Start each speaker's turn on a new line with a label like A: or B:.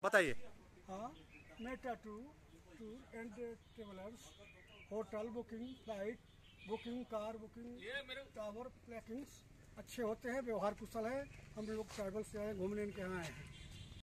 A: बताइए।
B: हाँ, Meta tour and travellers, hotel booking, flight booking, car booking, टावर प्लैकिंग्स अच्छे होते हैं, व्यवहार कुशल है। हम लोग ट्राइबल से आए घूमने, इनके यहाँ आए हैं।